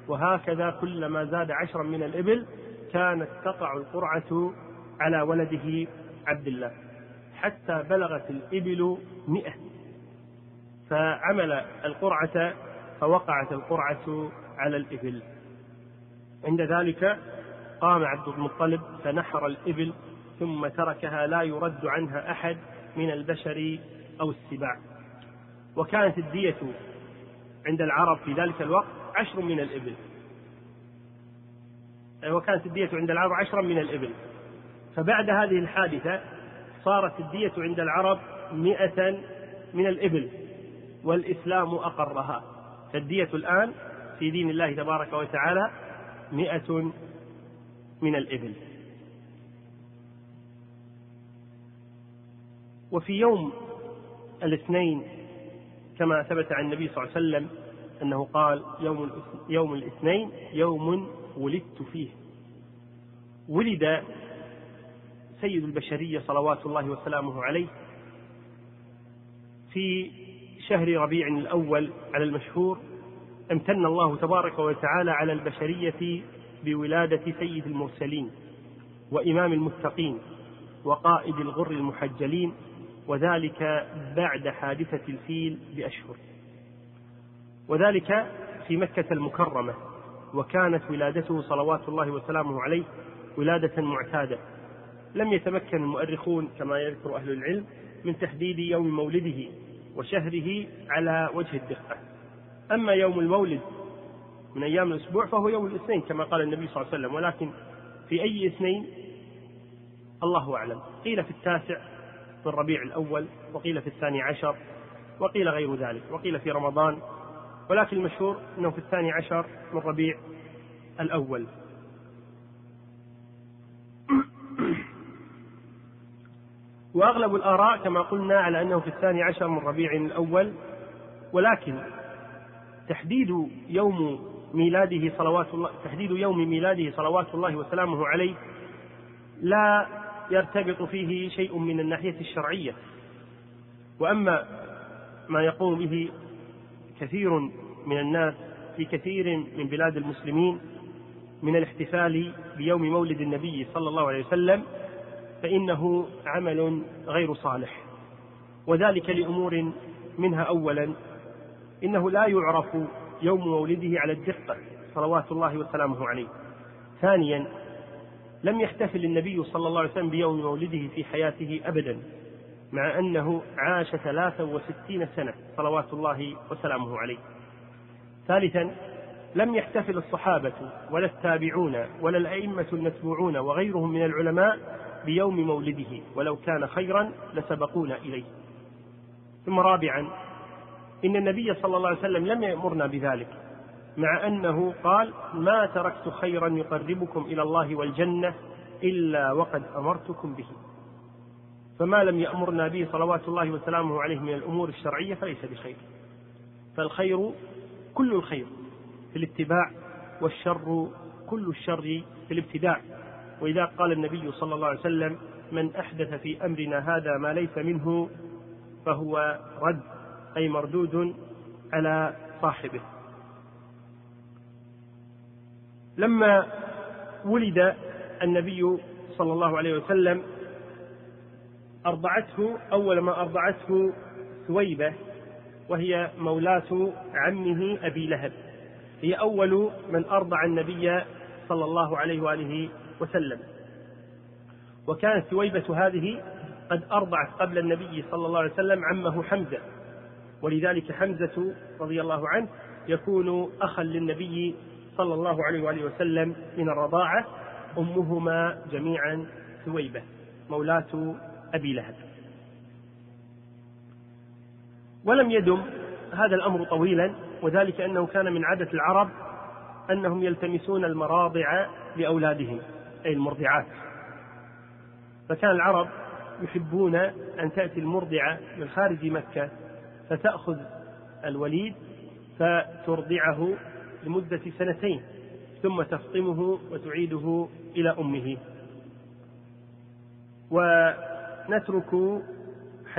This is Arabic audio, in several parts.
وهكذا كلما زاد 10 من الإبل كانت تقع القرعة على ولده عبد الله، حتى بلغت الإبل 100، فعمل القرعة فوقعت القرعة على الإبل. عند ذلك قام عبد المطلب فنحر الإبل ثم تركها لا يرد عنها أحد من البشر أو السباع. وكانت الدية عند العرب في ذلك الوقت 10 من الإبل، وكانت الدية عند العرب 10 من الإبل. فبعد هذه الحادثة صارت الدية عند العرب 100 من الإبل، والإسلام أقرها. فالدية الآن في دين الله تبارك وتعالى 100 من الإبل. وفي يوم الاثنين كما ثبت عن النبي صلى الله عليه وسلم أنه قال: يوم الاثنين يوم ولدت فيه. ولد سيد البشرية صلوات الله وسلامه عليه في شهر ربيع الأول على المشهور. امتن الله تبارك وتعالى على البشرية بولادة سيد المرسلين وإمام المتقين وقائد الغر المحجلين، وذلك بعد حادثة الفيل بأشهر، وذلك في مكة المكرمة. وكانت ولادته صلوات الله وسلامه عليه ولادة معتادة. لم يتمكن المؤرخون كما يذكر أهل العلم من تحديد يوم مولده وشهره على وجه الدقة. أما يوم المولد من أيام الأسبوع فهو يوم الاثنين كما قال النبي صلى الله عليه وسلم، ولكن في أي اثنين الله أعلم. قيل في 9 من ربيع الأول، وقيل في 12، وقيل غير ذلك، وقيل في رمضان، ولكن المشهور أنه في 12 من ربيع الأول. وأغلب الآراء كما قلنا على أنه في 12 من ربيع الأول، ولكن تحديد يوم ميلاده صلوات الله وسلامه عليه لا يرتبط فيه شيء من الناحية الشرعية. وأما ما يقوم به كثير من الناس في كثير من بلاد المسلمين من الاحتفال بيوم مولد النبي صلى الله عليه وسلم فإنه عمل غير صالح، وذلك لأمور منها: أولا، إنه لا يعرف يوم مولده على الدقة صلوات الله وسلامه عليه. ثانيا، لم يحتفل النبي صلى الله عليه وسلم بيوم مولده في حياته أبدا، مع أنه عاش 63 سنة صلوات الله وسلامه عليه. ثالثا، لم يحتفل الصحابة ولا التابعون ولا الأئمة المتبوعون وغيرهم من العلماء بيوم مولده، ولو كان خيرا لسبقونا إليه. ثم رابعا، إن النبي صلى الله عليه وسلم لم يأمرنا بذلك، مع أنه قال: ما تركت خيرا يقربكم إلى الله والجنة إلا وقد أمرتكم به. فما لم يأمرنا به صلوات الله وسلامه عليه من الأمور الشرعية فليس بخير. فالخير كل الخير في الاتباع، والشر كل الشر في الابتداع. وإذا قال النبي صلى الله عليه وسلم: من أحدث في أمرنا هذا ما ليس منه فهو رد، أي مردود على صاحبه. لما ولد النبي صلى الله عليه وسلم أول ما أرضعته ثويبة، وهي مولاة عمه أبي لهب، هي أول من أرضع النبي صلى الله عليه وآله وسلم. وكانت ثويبة هذه قد أرضعت قبل النبي صلى الله عليه وسلم عمه حمزة، ولذلك حمزة رضي الله عنه يكون أخا للنبي صلى الله عليه وآله وسلم من الرضاعة. أمهما جميعا ثويبة مولاة أبي لهب. ولم يدم هذا الأمر طويلا، وذلك أنه كان من عادة العرب أنهم يلتمسون المراضع لأولادهم، أي المرضعات. فكان العرب يحبون أن تأتي المرضعة من خارج مكة فتأخذ الوليد فترضعه لمدة 2 ثم تفطمه وتعيده إلى أمه. ونترك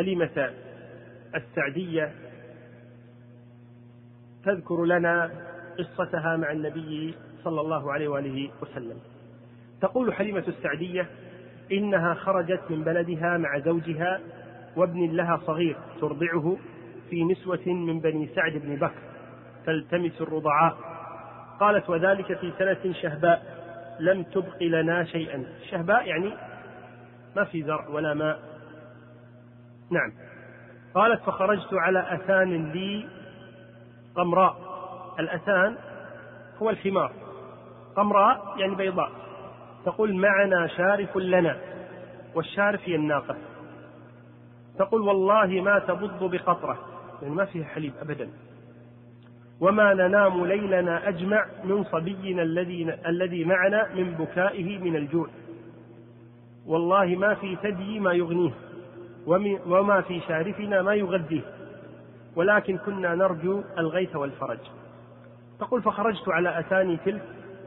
حليمة السعدية تذكر لنا قصتها مع النبي صلى الله عليه وآله وسلم. تقول حليمة السعدية: إنها خرجت من بلدها مع زوجها وابن لها صغير ترضعه في نسوة من بني سعد بن بكر تلتمس الرضعاء. قالت: وذلك في سنة شهباء لم تبق لنا شيئا. شهباء يعني ما في زرع ولا ماء. نعم. قالت: فخرجت على أثان لي قمراء. الأثان هو الحمار، قمراء يعني بيضاء. تقول: معنا شارف لنا، والشارف هي الناقة. تقول: والله ما تبض بقطرة، يعني ما فيها حليب أبدا. وما ننام ليلنا أجمع من صبينا الذي معنا من بكائه من الجوع. والله ما في ثدي ما يغنيه، وما في شارفنا ما يغذيه، ولكن كنا نرجو الغيث والفرج. تقول: فخرجت على أثاني تلك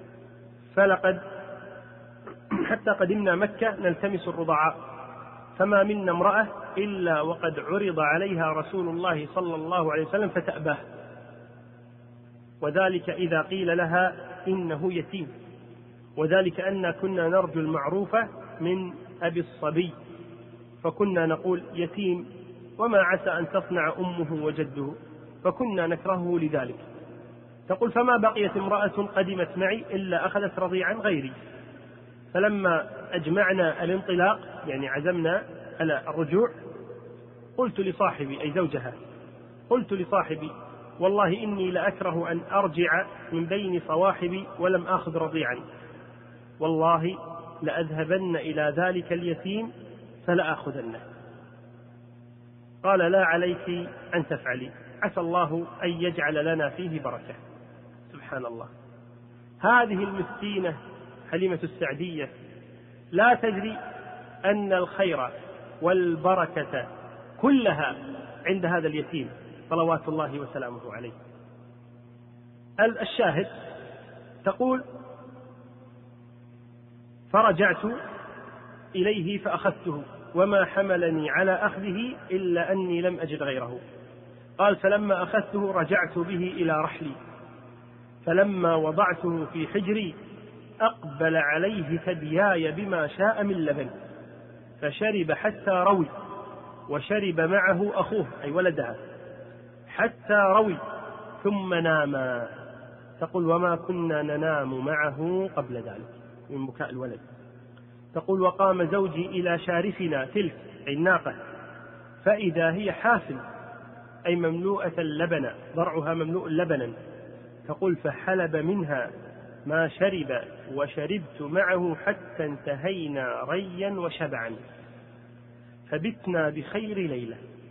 حتى قدمنا مكة نلتمس الرضعاء، فما منا امرأة إلا وقد عرض عليها رسول الله صلى الله عليه وسلم فتأباه، وذلك إذا قيل لها إنه يتيم، وذلك أن كنا نرجو المعروف من أبي الصبي، فكنا نقول يتيم وما عسى أن تصنع أمه وجده، فكنا نكرهه لذلك. تقول: فما بقيت امرأة قدمت معي إلا أخذت رضيعا غيري، فلما أجمعنا الانطلاق يعني عزمنا على الرجوع قلت لصاحبي أي زوجها، قلت لصاحبي: والله إني لأكره أن أرجع من بين صواحبي ولم آخذ رضيعا، والله لأذهبن إلى ذلك اليتيم فلآخذنه. قال: لا عليك أن تفعلي، عسى الله أن يجعل لنا فيه بركة. سبحان الله. هذه المسكينة حليمة السعدية لا تدري أن الخير والبركة كلها عند هذا اليتيم صلوات الله وسلامه عليه. الشاهد تقول: فرجعت إليه فأخذته، وما حملني على أخذه إلا أني لم أجد غيره. قال: فلما أخذته رجعت به إلى رحلي، فلما وضعته في حجري أقبل عليه ثدياي بما شاء من لبن، فشرب حتى روي، وشرب معه أخوه أي ولدها حتى روي، ثم ناما. تقول: وما كنا ننام معه قبل ذلك من بكاء الولد. تقول: وقام زوجي إلى شارفنا تلك أي الناقة، فإذا هي حافل أي مملوءة اللبن، ضرعها مملوء لبنا. تقول: فحلب منها ما شرب وشربت معه حتى انتهينا ريا وشبعا، فبتنا بخير ليلة.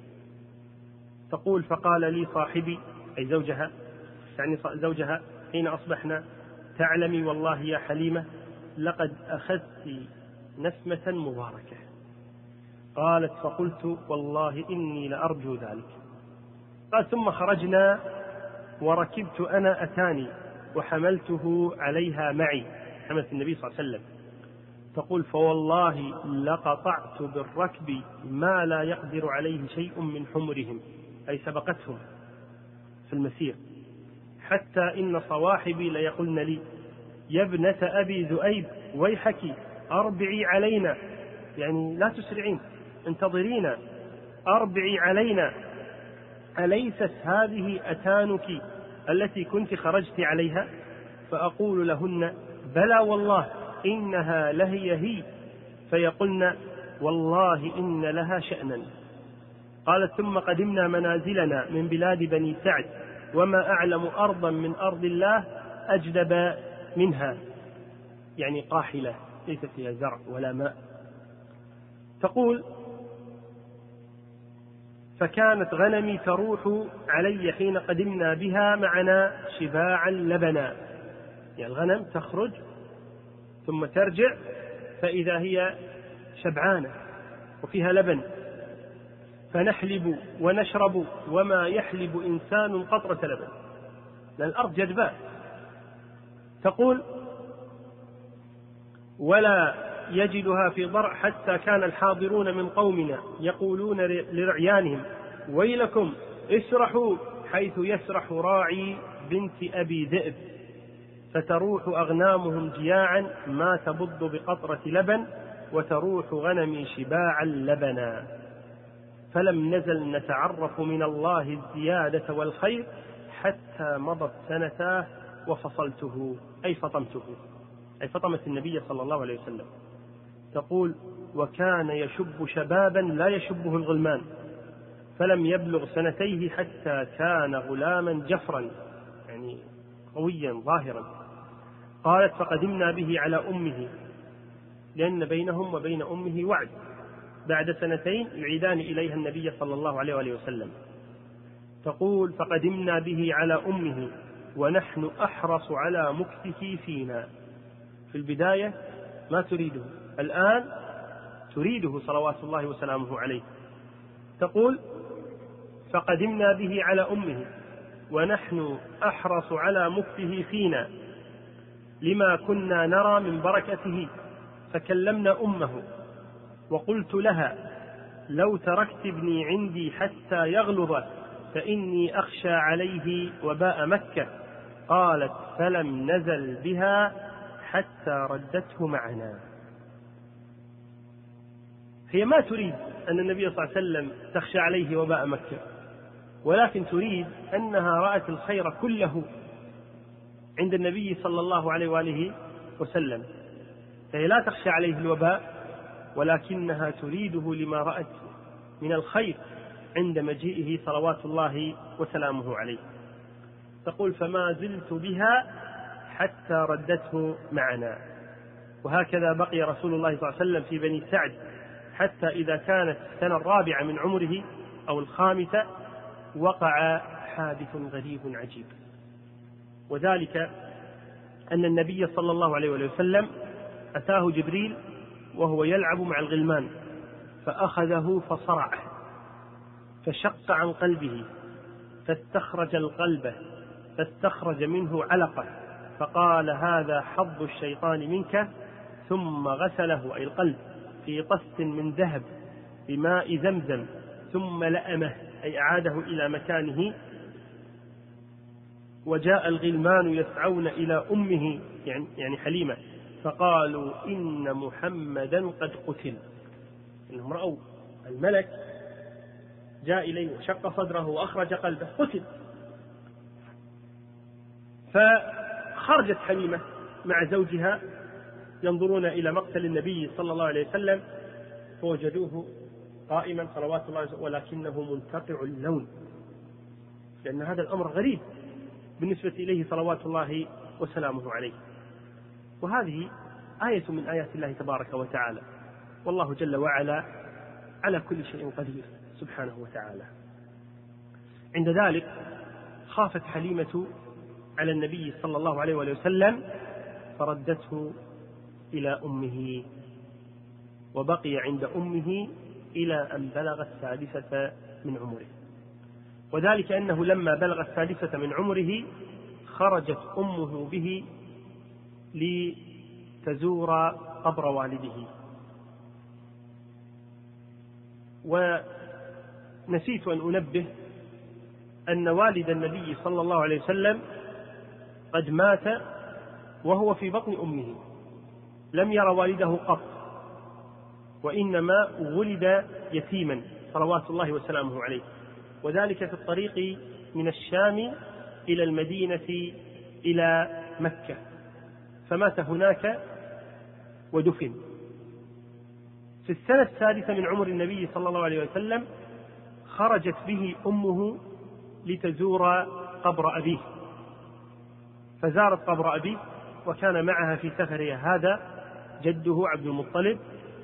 تقول: فقال لي صاحبي أي زوجها، يعني زوجها حين أصبحنا: تعلمي والله يا حليمة لقد أخذت نسمة مباركة. قالت: فقلت: والله إني لأرجو ذلك. قال: ثم خرجنا وركبت أنا أتاني وحملته عليها معي، حملت النبي صلى الله عليه وسلم. تقول: فوالله لقطعت بالركب ما لا يقدر عليه شيء من حمرهم أي سبقتهم في المسير، حتى إن صواحبي ليقولن لي: يا ابنة أبي ذؤيب ويحك أربعي علينا، يعني لا تسرعين انتظرينا، أربعي علينا، أليست هذه أتانك التي كنت خرجت عليها؟ فأقول لهن: بلى والله إنها لهي، فيقولن: والله إن لها شأنا. قالت: ثم قدمنا منازلنا من بلاد بني سعد، وما أعلم أرضا من أرض الله أجدب منها، يعني قاحلة ليس فيها زرع ولا ماء. تقول: فكانت غنمي تروح علي حين قدمنا بها معنا شباعا لبنا، يعني الغنم تخرج ثم ترجع فإذا هي شبعانة وفيها لبن، فنحلب ونشرب وما يحلب إنسان قطرة لبن، لأن الأرض جدباء. تقول: ولا يجدها في ضرع حتى كان الحاضرون من قومنا يقولون لرعيانهم: ويلكم اسرحوا حيث يسرح راعي بنت أبي ذئب فتروح أغنامهم جياعا ما تبض بقطرة لبن وتروح غنمي شباعا لبنا. فلم نزل نتعرف من الله الزيادة والخير حتى مضت سنتاه وفصلته أي فطمته، أي فطمت النبي صلى الله عليه وسلم. تقول: وكان يشب شبابا لا يشبه الغلمان، فلم يبلغ سنتيه حتى كان غلاما جفرا، يعني قويا ظاهرا. قالت: فقدمنا به على أمه، لأن بينهم وبين أمه وعد، بعد سنتين يعيدان إليها النبي صلى الله عليه وآله وسلم. تقول: فقدمنا به على أمه ونحن أحرص على مكثه فينا. في البداية ما تريده، الآن تريده صلوات الله وسلامه عليه. تقول: فقدمنا به على أمه ونحن أحرص على مكثه فينا لما كنا نرى من بركته، فكلمنا أمه وقلت لها: لو تركت ابني عندي حتى يغلظ فإني أخشى عليه وباء مكة. قالت: فلم نزل بها حتى ردته معنا. هي ما تريد أن النبي صلى الله عليه وسلم تخشى عليه وباء مكة، ولكن تريد أنها رأت الخير كله عند النبي صلى الله عليه وآله وسلم، فهي لا تخشى عليه الوباء، ولكنها تريده لما رأت من الخير عند مجيئه صلوات الله وسلامه عليه. تقول: فما زلت بها حتى ردته معنا. وهكذا بقي رسول الله صلى الله عليه وسلم في بني سعد حتى إذا كانت السنة الرابعة من عمره أو الخامسة وقع حادث غريب عجيب، وذلك أن النبي صلى الله عليه وسلم أتاه جبريل وهو يلعب مع الغلمان فأخذه فصرعه فشق عن قلبه فاستخرج القلب فاستخرج منه علقة، فقال: هذا حظ الشيطان منك. ثم غسله أي القلب في طست من ذهب بماء زمزم ثم لأمه أي أعاده إلى مكانه. وجاء الغلمان يسعون إلى أمه يعني حليمة فقالوا: إن محمدا قد قتل. إنهم رأوا الملك جاء إليه وشق صدره وأخرج قلبه، قتل. فخرجت حليمة مع زوجها ينظرون إلى مقتل النبي صلى الله عليه وسلم فوجدوه قائما صلوات الله، ولكنه منتقع اللون، لأن هذا الأمر غريب بالنسبة إليه صلوات الله وسلامه عليه. وهذه آية من آيات الله تبارك وتعالى، والله جل وعلا على كل شيء قدير سبحانه وتعالى. عند ذلك خافت حليمة على النبي صلى الله عليه وسلم فردته إلى أمه، وبقي عند أمه إلى أن بلغ السادسة من عمره. وذلك أنه لما بلغ السادسة من عمره خرجت أمه به لتزور قبر والده. ونسيت أن أنبه أن والد النبي صلى الله عليه وسلم قد مات وهو في بطن أمه، لم ير والده قط، وإنما ولد يتيما صلوات الله وسلامه عليه، وذلك في الطريق من الشام إلى المدينة إلى مكة، فمات هناك ودفن. في السنة السادسة من عمر النبي صلى الله عليه وسلم خرجت به أمه لتزور قبر أبيه، فزارت قبر أبيه، وكان معها في سفرها هذا جده عبد المطلب،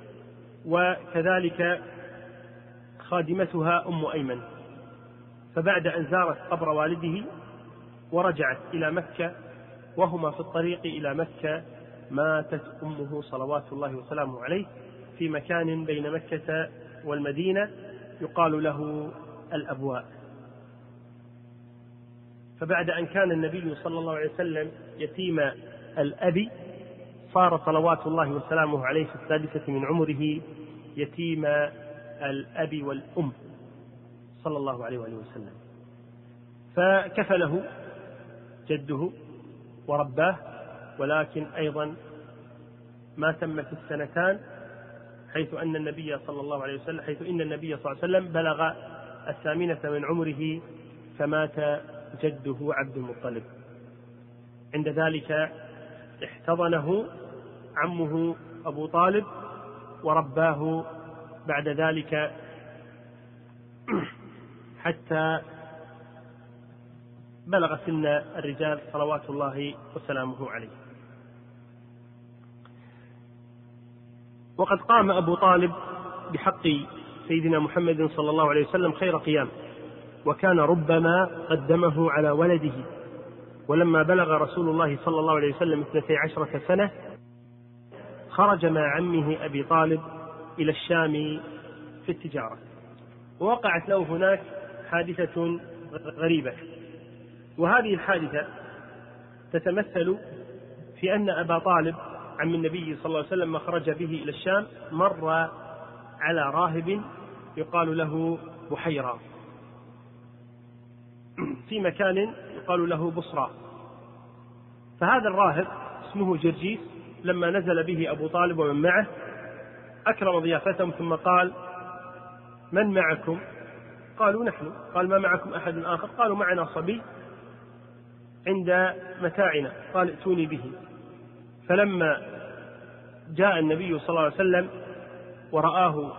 وكذلك خادمتها أم أيمن. فبعد أن زارت قبر والده ورجعت إلى مكة وهما في الطريق إلى مكة ماتت أمه صلوات الله وسلامه عليه في مكان بين مكة والمدينة يقال له الأبواء. فبعد أن كان النبي صلى الله عليه وسلم يتيم الأب صار صلوات الله وسلامه عليه في السادسة من عمره يتيم الأب والأم صلى الله عليه وسلم، فكفله جده ورباه، ولكن أيضا ما تمت السنتان، حيث إن النبي صلى الله عليه وسلم بلغ 8 من عمره فمات جده عبد المطلب. عند ذلك احتضنه عمه أبو طالب ورباه بعد ذلك حتى بلغ سن الرجال صلوات الله وسلامه عليه. وقد قام أبو طالب بحق سيدنا محمد صلى الله عليه وسلم خير قيام، وكان ربما قدمه على ولده. ولما بلغ رسول الله صلى الله عليه وسلم 12 سنة خرج مع عمه أبي طالب إلى الشام في التجارة، ووقعت له هناك حادثة غريبة. وهذه الحادثة تتمثل في أن أبا طالب عم النبي صلى الله عليه وسلم خرج به إلى الشام، مر على راهب يقال له بحيرة في مكان يقال له بصرى. فهذا الراهب اسمه جرجيس لما نزل به أبو طالب ومن معه أكرم ضيافتهم، ثم قال: من معكم؟ قالوا: نحن. قال: ما معكم أحد آخر؟ قالوا: معنا صبي عند متاعنا. قال: ائتوني به. فلما جاء النبي صلى الله عليه وسلم ورآه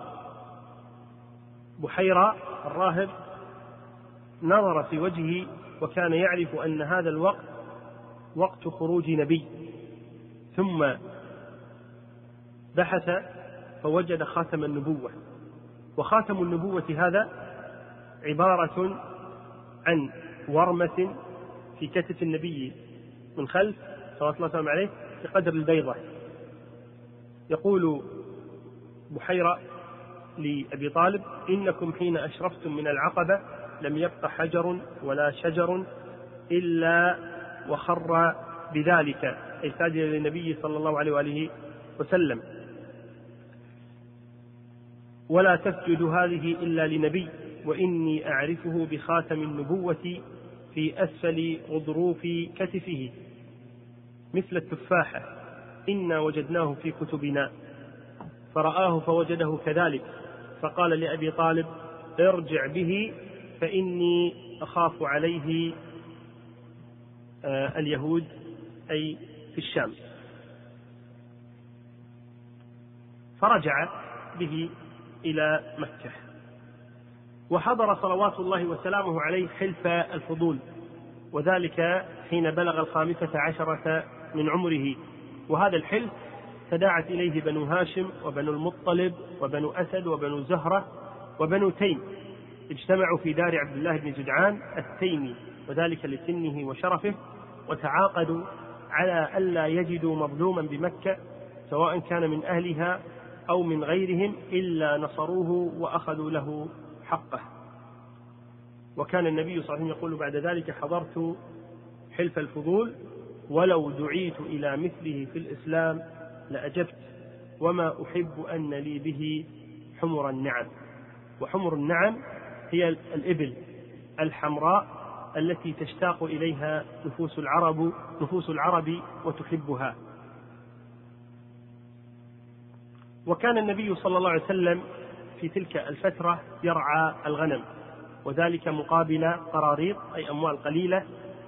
بحيرة الراهب نظر في وجهه، وكان يعرف أن هذا الوقت وقت خروج نبي، ثم بحث فوجد خاتم النبوة. وخاتم النبوة هذا عبارة عن ورمة في كتف النبي من خلف صلى الله عليه وسلم عليه بقدر البيضة. يقول بحيرة لأبي طالب: إنكم حين أشرفتم من العقبة لم يبق حجر ولا شجر إلا وخر بذلك، أي ساجدا للنبي صلى الله عليه وآله وسلم، ولا تسجد هذه إلا لنبي، وإني أعرفه بخاتم النبوة في أسفل غضروف كتفه مثل التفاحة، إنا وجدناه في كتبنا. فرآه فوجده كذلك، فقال لأبي طالب: ارجع به فإني أخاف عليه اليهود، أي في الشام. فرجع به إلى مكة، وحضر صلوات الله وسلامه عليه حلف الفضول، وذلك حين بلغ 15 من عمره. وهذا الحلف تداعت إليه بنو هاشم وبنو المطلب وبنو أسد وبنو زهرة وبنو تيم، اجتمعوا في دار عبد الله بن جدعان التيمي، وذلك لسنه وشرفه، وتعاقدوا على ألا يجدوا مظلوما بمكة سواء كان من أهلها أو من غيرهم إلا نصروه وأخذوا له حقه. وكان النبي صلى الله عليه وسلم يقول بعد ذلك: حضرت حلف الفضول، ولو دعيت إلى مثله في الإسلام لأجبت، وما أحب أن لي به حمر النعم. وحمر النعم هي الإبل الحمراء التي تشتاق إليها نفوس العرب وتحبها. وكان النبي صلى الله عليه وسلم في تلك الفترة يرعى الغنم، وذلك مقابل قراريط أي أموال قليلة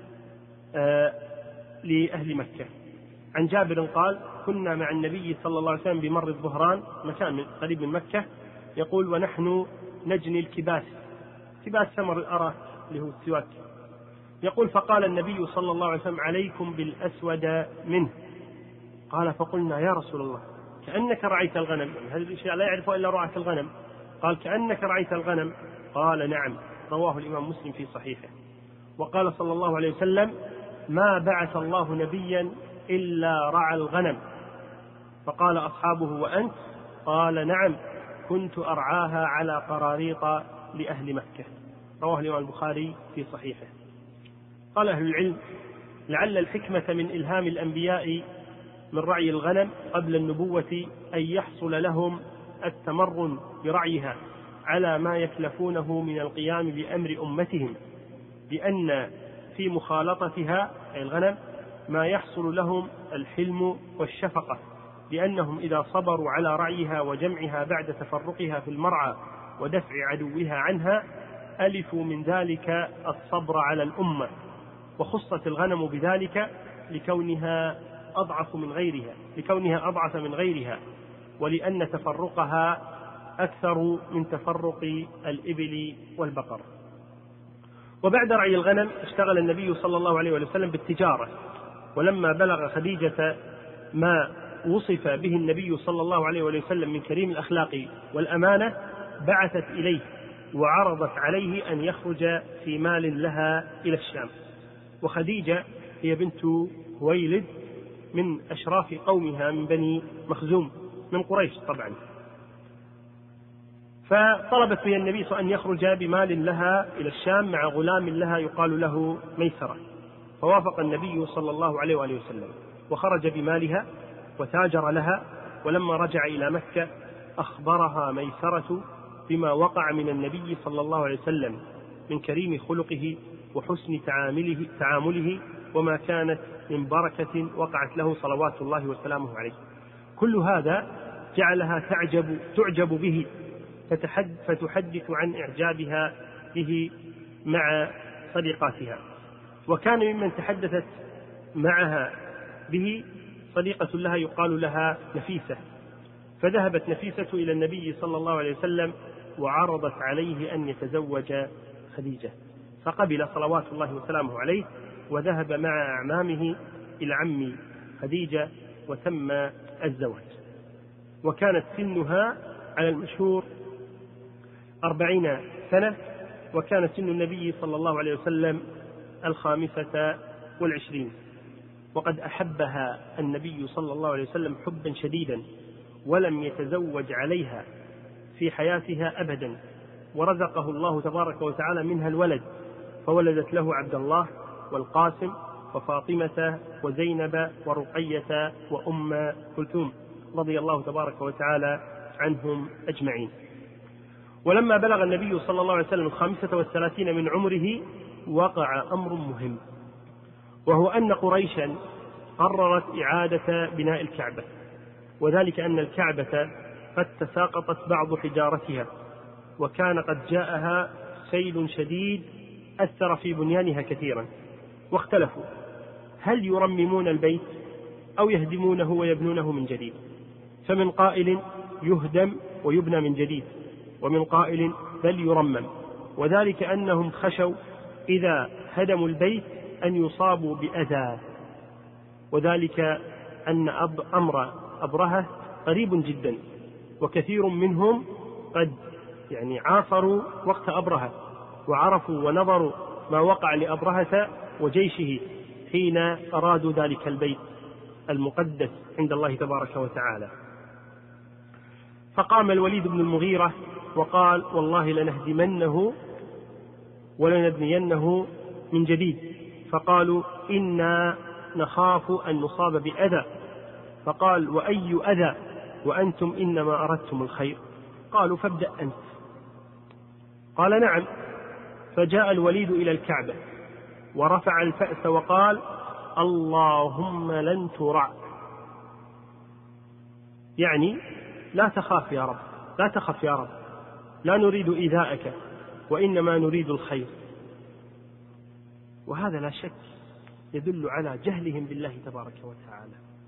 لأهل مكة. عن جابر قال: كنا مع النبي صلى الله عليه وسلم بمر الظهران، مكان قريب من مكة، يقول: ونحن نجني الكباس، كباس ثمر الأراك اللي هو السواك. يقول: فقال النبي صلى الله عليه وسلم: عليكم بالأسود منه. قال: فقلنا: يا رسول الله كأنك رعيت الغنم، هذه الأشياء لا يعرفها إلا رعاة الغنم. قال: كأنك رعيت الغنم. قال: نعم. رواه الإمام مسلم في صحيحه. وقال صلى الله عليه وسلم: ما بعث الله نبيا إلا رعى الغنم. فقال أصحابه: وأنت؟ قال: نعم، كنت أرعاها على قراريط لأهل مكة. رواه الإمام البخاري في صحيحه. قال أهل العلم: لعل الحكمة من إلهام الأنبياء من رعي الغنم قبل النبوة أن يحصل لهم التمرن برعيها على ما يكلفونه من القيام بأمر أمتهم، لأن في مخالطتها أي الغنم ما يحصل لهم الحلم والشفقة، لأنهم إذا صبروا على رعيها وجمعها بعد تفرقها في المرعى ودفع عدوها عنها ألفوا من ذلك الصبر على الأمة. وخصت الغنم بذلك لكونها أضعف من غيرها ولأن تفرقها أكثر من تفرق الإبل والبقر. وبعد رعي الغنم اشتغل النبي صلى الله عليه وسلم بالتجارة، ولما بلغ خديجة ما وصف به النبي صلى الله عليه وسلم من كريم الأخلاق والأمانة بعثت إليه وعرضت عليه أن يخرج في مال لها إلى الشام. وخديجة هي بنت هويلد من أشراف قومها من بني مخزوم من قريش طبعا، فطلبت من النبي صلى الله عليه وسلم أن يخرج بمال لها إلى الشام مع غلام لها يقال له ميسرة، فوافق النبي صلى الله عليه وسلم وخرج بمالها وتاجر لها. ولما رجع إلى مكة أخبرها ميسرة بما وقع من النبي صلى الله عليه وسلم من كريم خلقه وحسن تعامله وما كانت من بركة وقعت له صلوات الله وسلامه عليه. كل هذا جعلها تعجب به فتحدث عن إعجابها به مع صديقاتها. وكان ممن تحدثت معها به صديقة لها يقال لها نفيسة، فذهبت نفيسة إلى النبي صلى الله عليه وسلم وعرضت عليه أن يتزوج خديجة، فقبل صلوات الله وسلامه عليه وذهب مع أعمامه إلى عم خديجة وتم الزواج. وكانت سنها على المشهور 40 سنة، وكان سن النبي صلى الله عليه وسلم 25، وقد أحبها النبي صلى الله عليه وسلم حبا شديدا ولم يتزوج عليها في حياتها أبدا، ورزقه الله تبارك وتعالى منها الولد، فولدت له عبد الله والقاسم وفاطمة وزينب ورقية وأم كلثوم رضي الله تبارك وتعالى عنهم أجمعين. ولما بلغ النبي صلى الله عليه وسلم 35 من عمره وقع أمر مهم، وهو أن قريشا قررت إعادة بناء الكعبة، وذلك أن الكعبة قد تساقطت بعض حجارتها، وكان قد جاءها سيل شديد أثر في بنيانها كثيرا، واختلفوا هل يرممون البيت أو يهدمونه ويبنونه من جديد، فمن قائل يهدم ويبنى من جديد، ومن قائل بل يرمم، وذلك أنهم خشوا إذا هدموا البيت أن يصابوا بأذى، وذلك أن أمر أبرهة قريب جدا، وكثير منهم قد عاصروا وقت أبرهة وعرفوا ونظروا ما وقع لأبرهة وجيشه حين أرادوا ذلك البيت المقدس عند الله تبارك وتعالى. فقام الوليد بن المغيرة وقال والله لنهدمنه ولنبنينه من جديد، فقالوا إنا نخاف أن نصاب بأذى، فقال وأي أذى وأنتم إنما أردتم الخير، قالوا فابدأ أنت، قال نعم. فجاء الوليد إلى الكعبة ورفع الفأس وقال اللهم لن ترع، يعني لا تخاف يا رب، لا تخف يا رب، لا نريد إيذاءك وإنما نريد الخير. وهذا لا شك يدل على جهلهم بالله تبارك وتعالى